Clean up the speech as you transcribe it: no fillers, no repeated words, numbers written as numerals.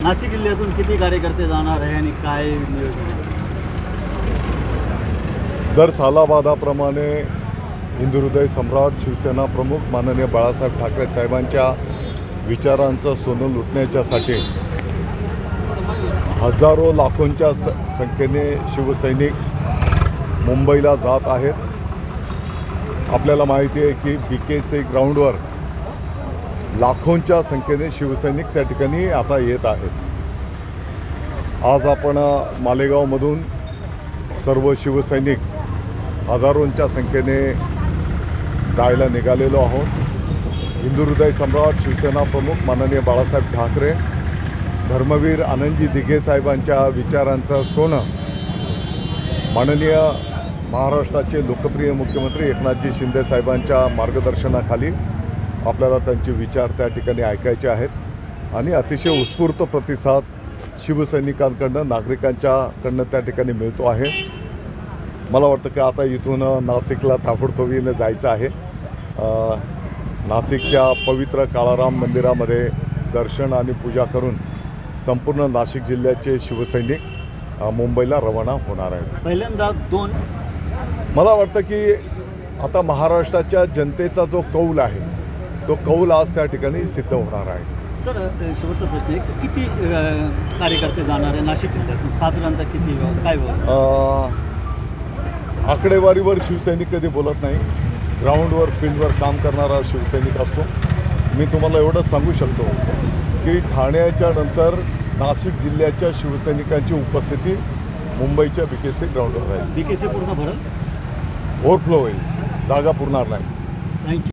नाशिक जिल्ह्यातून किती कार्यकर्ते जाणार आहे आणि काय नियोजन आहे? दर सालाबादाप्रमाणे हिंदू हृदय सम्राट शिवसेना प्रमुख माननीय बाळासाहेब ठाकरे साहेबांच्या विचारांचं सोनं लुटण्याच्यासाठी हजारो लाखोंच्या संख्येने शिवसैनिक मुंबईला जात आहेत. आपल्याला माहिती आहे की BKC ग्राउंडवर लाखोंच्या संख्येने शिवसैनिक त्या ठिकाणी आता येत आहेत. आज आपण मालेगावमधून सर्व शिवसैनिक हजारोंच्या संख्येने जायला निघालेलो आहोत. हिंदू हृदय सम्राट शिवसेना प्रमुख माननीय बाळासाहेब ठाकरे, धर्मवीर आनंदजी दिघे साहेबांच्या विचारांचं सोनं माननीय महाराष्ट्राचे लोकप्रिय मुख्यमंत्री एकनाथजी शिंदे साहेबांच्या मार्गदर्शनाखाली आपल्याला त्यांचे विचार त्या ठिकाणी ऐकायचे आहेत आणि अतिशय उत्स्फूर्त प्रतिसाद शिवसैनिकांकडनं नागरिकांच्याकडनं त्या ठिकाणी मिळतो आहे. मला वाटतं की आता इथून नाशिकला ताबडतोबीने जायचं आहे. नाशिकच्या पवित्र काळाराम मंदिरामध्ये दर्शन आणि पूजा करून संपूर्ण नाशिक जिल्ह्याचे शिवसैनिक मुंबईला रवाना होणार आहेत. पहिल्यांदा मला वाटतं की आता महाराष्ट्राच्या जनतेचा जो कौल आहे तो कौल आज त्या ठिकाणी सिद्ध होणार आहे. सर, शेवटचा प्रश्न आहे, किती कार्यकर्ते जाणार आहे नाशिक जिल्ह्यातून? साधारणतः किती, काय व्यवस्था? आकडेवारीवर शिवसैनिक कधी बोलत नाही. ग्राउंडवर फील्डवर काम करणारा शिवसैनिक असतो. मी तुम्हाला एवढंच सांगू शकतो की ठाण्याच्या नंतर नाशिक जिल्ह्याच्या शिवसैनिकांची उपस्थिती मुंबईच्या BKC ग्राउंडवर राहील. BKC पूर्ण भरल, ओव्हरफ्लो होईल, जागा पुरणार नाही. थँक्यू.